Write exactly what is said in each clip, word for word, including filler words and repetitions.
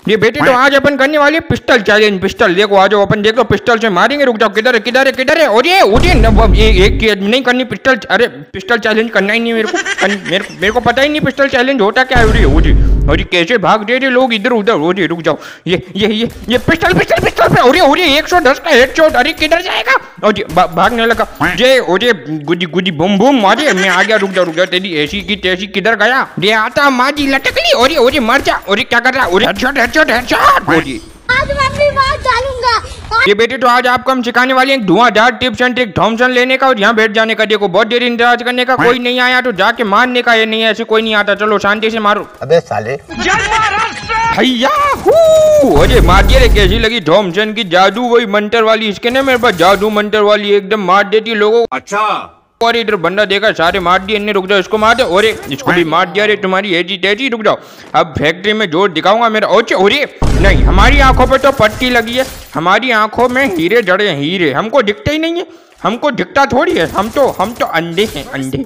ये बेटे तो आज अपन करने वाले पिस्टल चैलेंज। पिस्टल देखो आ जाओ, अपन देखो पिस्टल से मारेंगे। रुक जाओ, किधर है किधर है किधर है? और ये उठे ये एक नहीं करनी पिस्टल। अरे पिस्टल चैलेंज करना ही नहीं मेरे को, मेरे को मेरे को पता ही नहीं पिस्टल चैलेंज होता क्या है। उठे और कैसे भाग दे रहे लोग इधर उधर। उठे रुक जाओ, ये ये ये ये पिस्टल पिस्टल पिस्टल पे। अरे अरे एक सौ दस का हेडशॉट। अरे किधर जाएगा? और भागने लगा जे। अरे गुजी गुजी बूम बूम। अरे मैं आ गया। रुक जाओ रुक जाओ, तेरी ऐसी की तैसी किधर गया? ये आता माजी लटक ली। अरे अरे मर जा। अरे क्या कर रहा है? Headshot headshot headshot. आज मैं अपनी बात डालूंगा। ये बेटे तो आज आपको हम सिखाने वाले हैं धुआंधार टिप्स एंड ट्रिक। थॉमसन लेने का और यहाँ बैठ जाने का। देखो बहुत देर इंतजार करने का, कोई नहीं आया तो जाके मारने का। ये नहीं ऐसे कोई नहीं आता। चलो शांति से मारो। अबे साले भैया अरे मारिए रे। कैसी लगी थॉमसन की जादू वही मंटर वाली? इसके ना मेरे पास जादू मंटर वाली एकदम मार देती लोगों। अच्छा और इधर बंदा देखा सारे मार दिए इन्हें। रुक जाओ, इसको मार दो। और इसको भी मार दिया रे। तुम्हारी एजी तेजी। रुक जाओ, अब फैक्ट्री में जोर दिखाऊंगा मेरा। ओचे अरे नहीं, हमारी आंखों पे तो पट्टी लगी है। हमारी आंखों में हीरे जड़े हैं, हीरे। हमको दिखते ही नहीं है, हमको दिखता थोड़ी है। हम तो हम तो अंधे हैं, अंधे।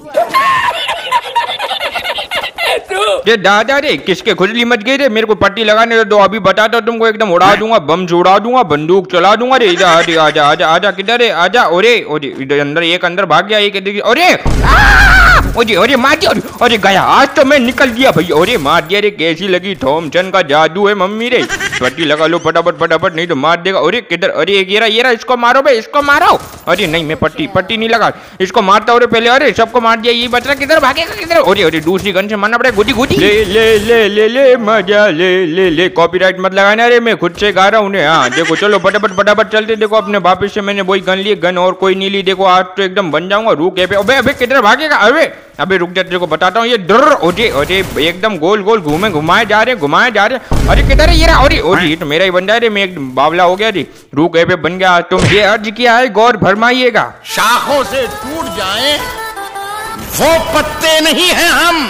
ये दादा रे किसके खुजली मच गई रे? मेरे को पट्टी लगाने दो, अभी बताता हूँ तुमको। एकदम उड़ा दूंगा, बम से उड़ा दूंगा, बंदूक चला दूंगा रे। इधर आजा आजा आजा आजा। किधर है? आजा। अरे अरे इधर अंदर एक अंदर भाग गया एक। अरे अरे अरे मार दिया। अरे गया, आज तो मैं निकल गया भैया। अरे मार दिया रे। कैसी लगी? थॉमसन का जादू है मम्मी रे। पट्टी लगा लो फटाफट फटाफट, नहीं तो मार देगा। अरे किधर? अरे ये रहा ये रहा। इसको मारो बे, इसको मारो। अरे नहीं, मैं पट्टी पट्टी नहीं लगा, इसको मारता हूँ पहले। अरे सबको मार दिया। ये बच रहा, किधर भागेगा किधर? अरे अरे दूसरी गन से मारना पड़ेगा। गुदी गुदी। ले ले ले ले ले मजा ले ले ले। कॉपीराइट मत लगाना रे, मैं खुद से गा रहा हूँ। हाँ देखो, चलो फटाफट फटाफट चलते। देखो अपने वापिस से मैंने वही गन ली, गन और कोई नहीं ली। देखो आज तो एकदम बन जाऊंगा। रुक पे। अबे अबे किधर भागेगा? अबे अबे रुक जा, तेरे को बताता हूँ। ये डर ओजे अरे एकदम गोल गोल घूमे घुमाए जा रहे घुमाए जा रहे। अरे किधर है ये रहा? अरे ओजे ये तो मेरा ही बन जा रहे। मैं एक बावला हो गया रे। रुक पे बन गया। तुम ये अर्ज किया है, गौर फरमाइएगा। शाखों से टूट जाए वो पत्ते नहीं हैं हम।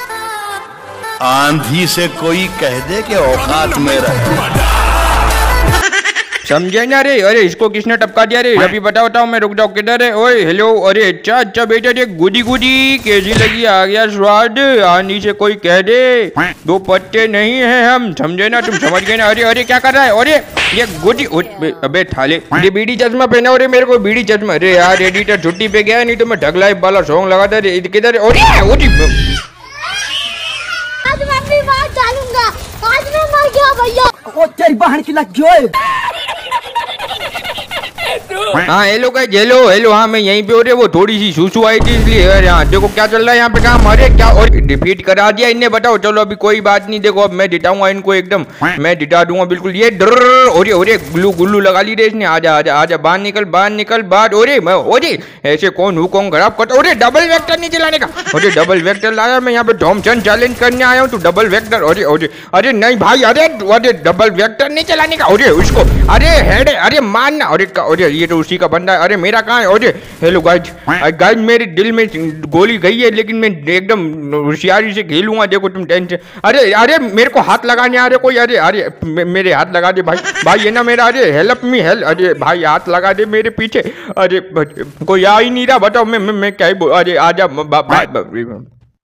आंधी से कोई कह दे कि औकात में रहे। समझे ना रे? अरे इसको किसने टपका दिया रे? अभी बताओ बताओ मैं। रुक जाओ, किधर है? ओए हेलो। अरे अच्छा अच्छा बेटा, ये गुदी गुदी कैसी लगी? आ गया स्वाद। आनी से कोई कह दे दो पत्ते नहीं है हम। समझे ना? तुम समझ गए ना? अरे अरे क्या कर रहा है? अरे ये गुदी। अबे थाले, ये बीड़ी चश्मा पहना हो रे मेरे को, बीड़ी चश्मा। अरे यार एडिटर छुट्टी पे गया, नहीं तो मैं ढग लाइफ वाला सॉन्ग लगाता रे। किधर? अरे आज मैं अपनी बात डालूंगा। आज मैं मर गया भैया। ओ तेरी बहन की लग गई। हाँ हेलो गाइस, हेलो हेलो। हाँ मैं यहीं पे हो रहे। वो थोड़ी सी सुसु आई थी इसलिए। अरे हाँ देखो क्या चल रहा है यहाँ पे काम। अरे क्या और डिफीट करा दिया इन्हें। बताओ चलो अभी कोई बात नहीं। देखो अब मैं जिताऊंगा इनको, एकदम मैं जिता दूंगा बिल्कुल। ये डर ओरे ओरे गुल्लू गुल्लू लगा ली रे इसने। आजा आजा आजा, बाहर निकल बाहर निकल बाहर। ओरे मैं ओरे ऐसे कौन हूँ कौन खराब करता? अरे डबल वेक्टर नहीं चलाने का। अरे डबल वेक्टर लाया मैं यहाँ पे। थॉमसन चैलेंज करने आया हूँ, तो डबल वेक्टर। अरे अरे अरे नहीं भाई, अरे अरे डबल वेक्टर नहीं चलाने का। अरे उसको अरे हेड अरे मारना। अरे अरे ये तो उसी का बंदा है। अरे मेरा कहाँ है? अरे हेलो गाइज गाइज, मेरे दिल में गोली गई है, लेकिन मैं एकदम होशियारी से खेलूंगा। देखो तुम टेंशन। अरे अरे मेरे को हाथ लगाने आ रहे कोई। अरे अरे मेरे हाथ लगा दे भाई। भाई ये ना मेरा। अरे हेल्प मी हेल्प। अरे भाई हाथ लगा दे मेरे पीछे। अरे कोई आ ही नहीं रहा। बताओ मैं मैं क्या ही बोल। अरे आजा भाई।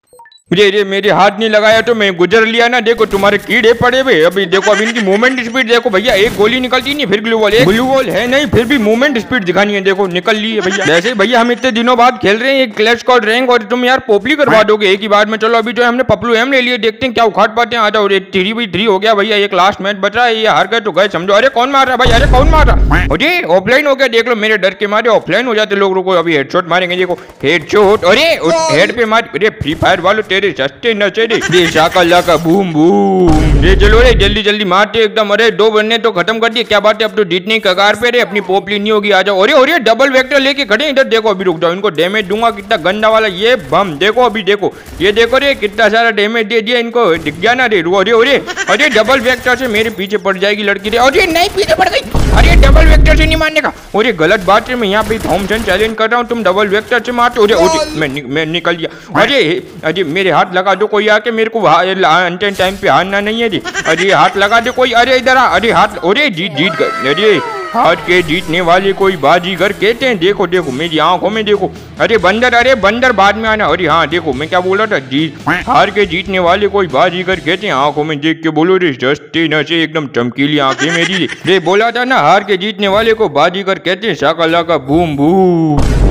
रे रे मेरे हाथ नहीं लगाया तो मैं गुजर लिया ना। देखो तुम्हारे कीड़े पड़े हुए। अभी देखो अभी इनकी मूवमेंट स्पीड देखो भैया। एक गोली निकलती नहीं, फिर ग्लू वॉल। एक ग्लू वॉल है नहीं, फिर भी मूवमेंट स्पीड दिखानी है। देखो निकल ली है भैया। वैसे भैया हम इतने दिनों बाद खेल रहे हैं क्लैश स्क्वाड रैंक, और तुम यार पोपली करवा दोगे एक ही बार में। चलो अभी जो हमने पपलू एम ले लिए, देखते हैं क्या उखाड़ पाते हैं। आ जाओ। थ्री बाई थ्री हो गया भैया। एक लास्ट मैच बच रहा है, ये हार गए तो गए समझो। अरे कौन मार रहा है भाई? अरे कौन मार रहा है? अरे ऑफलाइन हो गया। देख लो मेरे डर के मारे ऑफलाइन हो जाते लोग। रुको अभी हेडशॉट मारेंगे। देखो हेडशॉट। अरे हेड पे मार। अरे फ्री फायर वालों तेरे सस्ते नचे। Shaka laka boom boom. ये चलो रे जल्दी जल्दी मारते एकदम। अरे दो बनने तो खत्म कर दिए। क्या बात है, अब तो जीतने की कगार पे रे। अपनी पोपली नहीं होगी। आ जाओ। अरे अरे डबल वेक्टर लेके खड़े इधर। देखो अभी रुक जाओ, इनको डैमेज दूंगा कितना गंदा वाला ये बम। देखो अभी देखो ये देखो रे कितना सारा डैमेज दे दिया इनको। दिख गया ना रे? अरे अरे अरे डबल वेक्टर से मेरे पीछे पड़ जाएगी लड़की रे। अरे नहीं पीछे पड़ गई। अरे डबल वेक्टर से नहीं मारने का। अरे गलत बात है, मैं यहाँ पे थॉमसन चैलेंज कर रहा हूँ, तुम डबल वेक्टर से मारते हो। अरे मैं मैं निकल गया। अरे अरे मेरे हाथ लगा दो कोई आके, मेरे को टाइम पे हारना नहीं है जी। अरे हाथ लगा दे कोई। अरे इधर आ। अरे हाथ। अरे जीत जीत गए। अरे हार के जीतने वाले कोई बाजीगर कहते हैं। देखो देखो मेरी आंखों में देखो, अरे बंदर, अरे बंदर बाद में आना। अरे हाँ देखो मैं क्या बोल रहा था, जीत हार के जीतने वाले कोई बाजीगर कहते हैं। आंखों में देख के बोलो रे, सस्ते नशे एकदम चमकीली आंखें मेरी रे। बोला था ना, हार के जीतने वाले को बाजीगर कहते हैं। Shaka laka boom boom.